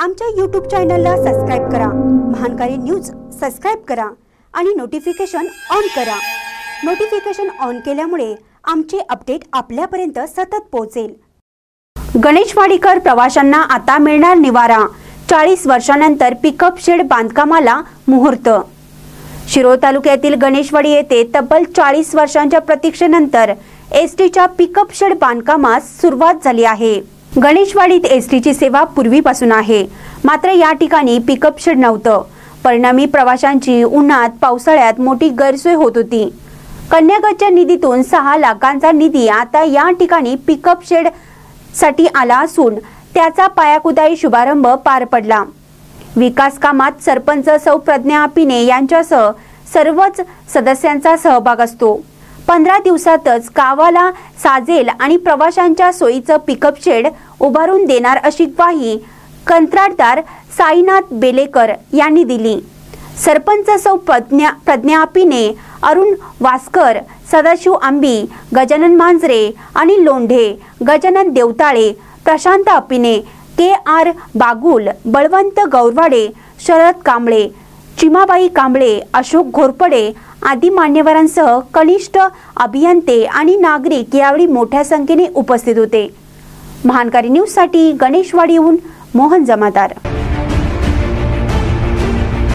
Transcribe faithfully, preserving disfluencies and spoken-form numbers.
आमच्या यूट्यूब चॅनलला सबस्क्राइब करा, महानकारी न्यूज सबस्क्राइब करा आणि नोटिफिकेशन ऑन करा। नोटिफिकेशन ऑन केल्यामुळे आमचे अपडेट आपल्यापर्यंत सतत पोहोचेल। गणेशवाडीकर प्रवाशांना आता मिळणार निवारा। चाळीस वर्षांनंतर पिकअप शेड बांधकामाला मुहूर्त। शिरोळ तालुक्यातील गणेशवाडी येथे तब्बल चाळीस वर्षांच्या प्रतीक्षेनंतर एसटीच्या पिकअप शेड बांधकामास सुरुवात झाली आहे। गणेशवाडीत एसटीची सेवा पूर्वीपासून आहे, मात्र या ठिकाणी पिकअप शेड नव्हतं। परिणामी प्रवाशांची उन्हात पावसाळ्यात मोठी गैरसोय होत होती। कन्यागतच्या निधीतून सहा लाखांचा निधी आता या ठिकाणी पिकअप शेड साठी आला असून त्याचा पायाकुदाई शुभारंभ पार पडला। विकास कामात सरपंच सौ प्रज्ञा पिने यांच्यासह सर्वच सदस्यांचा सहभाग असतो। पंधरा दिवसातच गावाला साजेल आणि प्रवाशांच्या सोयीचं पिकअप शेड उभारून देणार अशी ग्वाही कंत्राटदार साईनाथ बेलेकर यांनी दिली। सरपंच सौ प्रज्ञा प्रज्ञा पिने, अरुण वास्कर, सदाशिव आंबी, गजानन मांजरे, अनिल लोंढे, गजानन देवताळे, प्रशांत अपिने, के आर बागुल, बळवंत गौरवाडे, शरद कांबळे, चिमाबाई कांबळे, अशोक घोरपडे आदी मान्यवरांसह कनिष्ठ अभियंते आणि नागरिक यावेळी मोठ्या संख्येने उपस्थित होते। महानकारी न्यूज साठी गणेशवाडीहून मोहन जमादार।